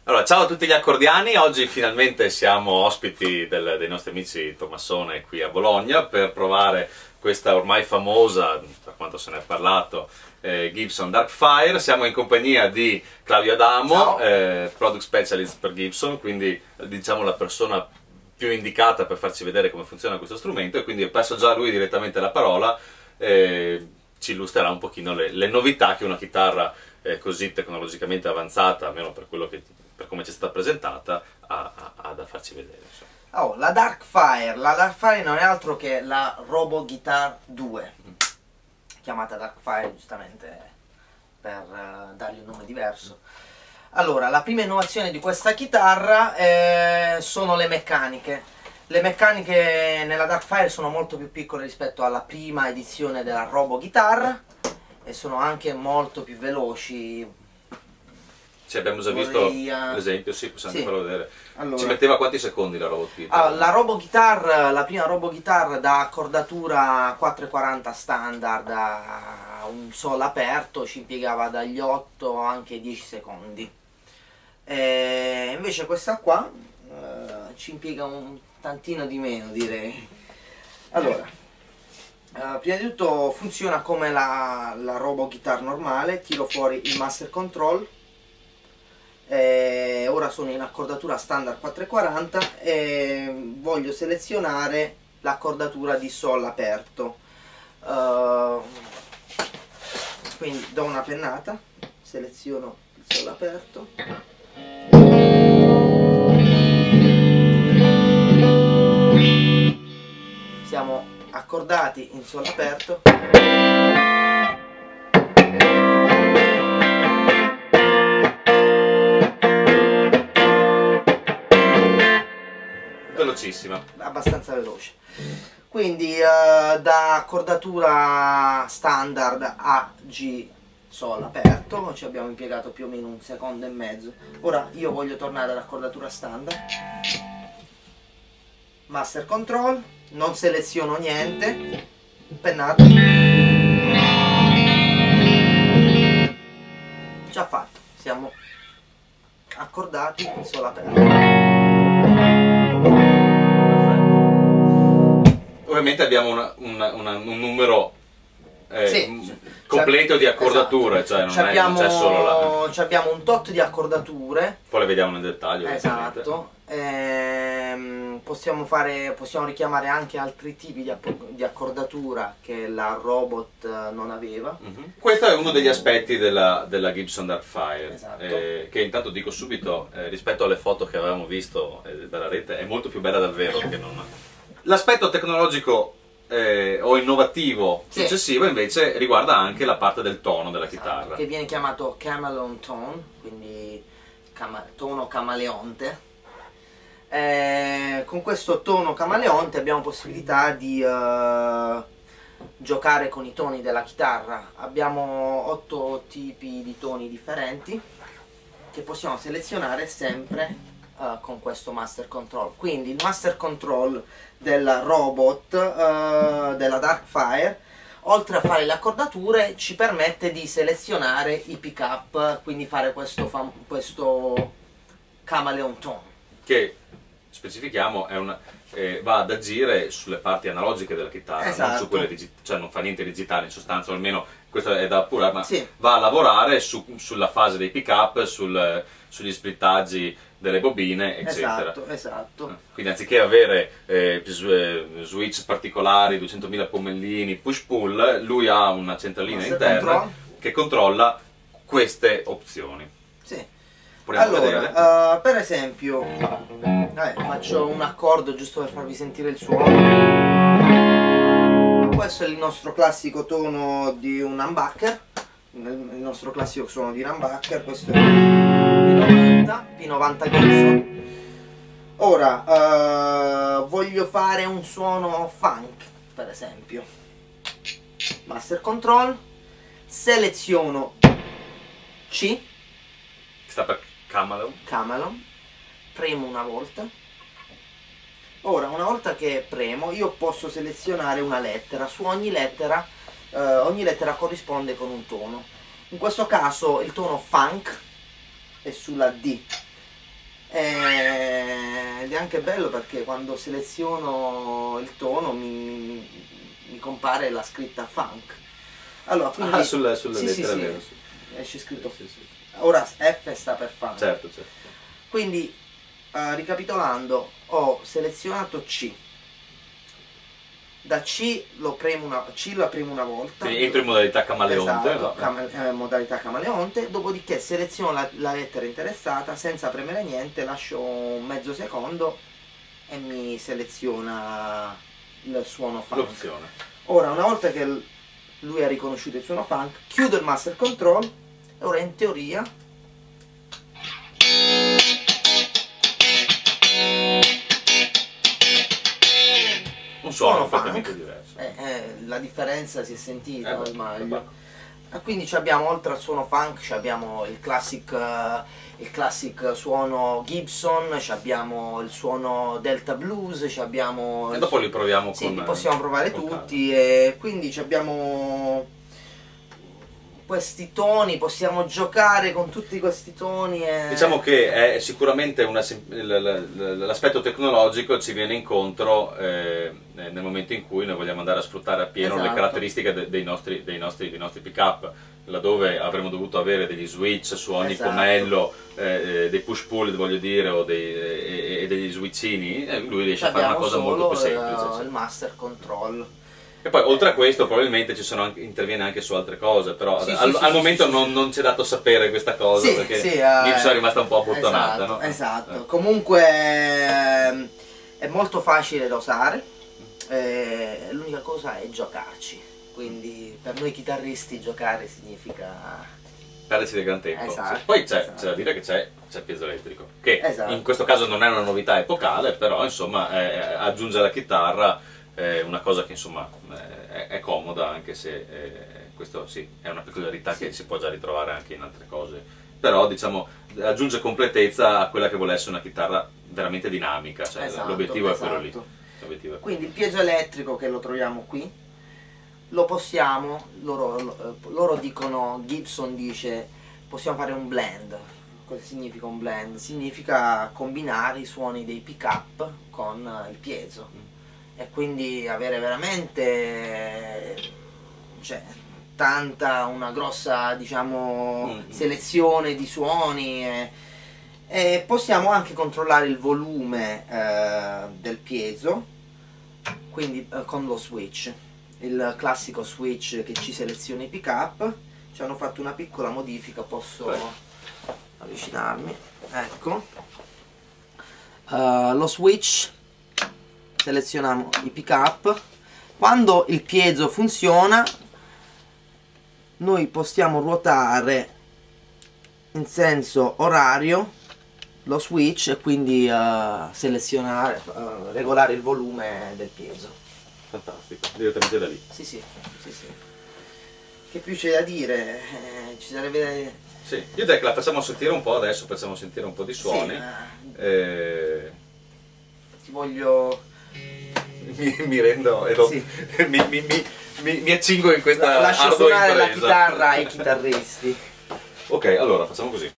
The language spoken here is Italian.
Allora, ciao a tutti gli accordiani, oggi finalmente siamo ospiti dei nostri amici Tommasone qui a Bologna per provare questa ormai famosa, per quanto se ne è parlato, Gibson Darkfire. Siamo in compagnia di Claudio Adamo, Product Specialist per Gibson, quindi diciamo la persona più indicata per farci vedere come funziona questo strumento, e quindi passo già a lui direttamente la parola. Ci illustrerà un pochino le novità che una chitarra così tecnologicamente avanzata, almeno per quello che, per come ci è stata presentata, ha da farci vedere. Oh, la Darkfire non è altro che la Robo Guitar 2, chiamata Darkfire giustamente per dargli un nome diverso. Allora, la prima innovazione di questa chitarra sono le meccaniche. Le meccaniche nella Darkfire sono molto più piccole rispetto alla prima edizione della Robo Guitar e sono anche molto più veloci. Abbiamo già visto l'esempio, sì, possiamo farlo vedere. Allora, ci metteva quanti secondi la Robo Guitar? La Robo Guitar, la prima Robo Guitar da accordatura 4,40 standard a un sol aperto ci impiegava dagli 8 anche ai 10 secondi. Invece questa qua ci impiega un tantino di meno, direi. Allora, prima di tutto funziona come la Robo Guitar normale. Tiro fuori il Master Control. Ora sono in accordatura standard 4,40 e voglio selezionare l'accordatura di sol aperto. Quindi do una pennata, seleziono il sol aperto. Siamo accordati in sol aperto. Velocissima, abbastanza veloce. Quindi da accordatura standard a G sol aperto ci abbiamo impiegato più o meno un secondo e mezzo. Ora io voglio tornare all'accordatura standard. Master Control, non seleziono niente, pennato. Già fatto, siamo accordati in sol aperto. ovviamente abbiamo un numero sì, completo di accordature, esatto. Cioè non c'è solo la... Abbiamo un tot di accordature. Poi le vediamo nel dettaglio. Esatto. Possiamo richiamare anche altri tipi di accordatura che la Robot non aveva. Questo è uno degli aspetti della Gibson Darkfire, esatto. Che intanto dico subito, rispetto alle foto che avevamo visto dalla rete, è molto più bella davvero che non... L'aspetto tecnologico o innovativo successivo invece riguarda anche la parte del tono della chitarra, che viene chiamato Chameleon Tone, quindi tono camaleonte. Con questo tono camaleonte abbiamo possibilità di giocare con i toni della chitarra. Abbiamo 8 tipi di toni differenti che possiamo selezionare sempre con questo Master Control. Quindi il Master Control della Robot, della Darkfire, oltre a fare le accordature, ci permette di selezionare i pick up, quindi fare questo Chameleon Tone, che specifichiamo va ad agire sulle parti analogiche della chitarra, esatto. Non su quelle digitali, cioè non fa niente digitale in sostanza, o almeno questo è da appurare, ma va a lavorare sulla fase dei pick up, sugli splittaggi delle bobine, eccetera. Esatto. Quindi anziché avere switch particolari, 200.000 pommellini, push-pull, lui ha una centralina interna che controlla queste opzioni. Allora, per esempio, faccio un accordo giusto per farvi sentire il suono. Questo è il nostro classico tono di un humbucker, il nostro classico suono di un humbucker. Questo è P90 Gibson. Ora, voglio fare un suono funk, per esempio. Master Control, seleziono C, sta per Chameleon, premo una volta. Ora, una volta che premo, io posso selezionare una lettera. Su ogni lettera corrisponde con un tono. In questo caso il tono funk è sulla D. ed è anche bello perché quando seleziono il tono mi compare la scritta funk. Allora, quindi, sulla sì, lettera sì, vera, sì, sì. esce scritto. Sì, sì. Ora F sta per funk. Certo, certo. Quindi, ricapitolando, ho selezionato C. Da C la premo una volta. Quindi entro in modalità camaleonte. Esatto, modalità camaleonte, dopodiché seleziono la lettera interessata, senza premere niente, lascio un mezzo secondo e mi seleziona il suono funk. L'opzione. Ora, una volta che lui ha riconosciuto il suono funk, chiudo il master control e ora in teoria Un suono funk. completamente diverso. La differenza si è sentita, Beh, sbaglio. Quindi abbiamo, oltre al suono funk, abbiamo il classic suono Gibson, abbiamo il suono Delta Blues, abbiamo... E dopo li proviamo sì, con... li possiamo provare con tutti, e quindi abbiamo questi toni, possiamo giocare con tutti questi toni. Diciamo che è sicuramente l'aspetto tecnologico ci viene incontro nel momento in cui noi vogliamo andare a sfruttare appieno le Esatto. caratteristiche dei nostri pick-up, laddove avremmo dovuto avere degli switch su ogni Esatto. pomello, dei push-pull voglio dire, e degli switchini, lui riesce a fare una cosa molto più semplice. Il master control. E poi oltre a questo probabilmente interviene anche su altre cose, però Sì, al momento non ci è dato sapere questa cosa, Sì, perché sì, Gibson è rimasta un po' abbottonata. Esatto, no? esatto. Comunque è molto facile da usare, l'unica cosa è giocarci, quindi per noi chitarristi giocare significa... Perderci del gran tempo. Esatto, Poi c'è esatto. da dire che c'è il piezoelettrico, che Esatto. in questo caso non è una novità epocale, però insomma aggiunge alla chitarra una cosa che insomma è comoda, anche se questo sì, è una peculiarità che si può già ritrovare anche in altre cose, però diciamo aggiunge completezza a quella che vuole essere una chitarra veramente dinamica, cioè Esatto, l'obiettivo è quello lì. esatto. L'obiettivo è quello. Quindi il piezoelettrico che lo troviamo qui, lo possiamo, loro dicono, Gibson dice, possiamo fare un blend. Cosa significa un blend? Significa combinare i suoni dei pick-up con il piezo. E quindi avere veramente, cioè, una grossa, diciamo, selezione di suoni, e possiamo anche controllare il volume del piezo, quindi con lo switch, il classico switch che ci seleziona i pick-up. Ci hanno fatto una piccola modifica, posso avvicinarmi, ecco, lo switch, selezioniamo i pick-up. Quando il piezo funziona noi possiamo ruotare in senso orario lo switch e quindi selezionare, regolare il volume del piezo. Fantastico, direttamente da lì. Sì, sì, sì, sì. Che più c'è da dire? Ci sarebbe... Sì, io direi che la facciamo sentire un po' adesso, facciamo sentire un po' di suoni. Sì, ti voglio... mi rendo e Sì. mi accingo in questa Lascio ardua suonare la impresa. chitarra ai chitarristi. Ok, allora facciamo così.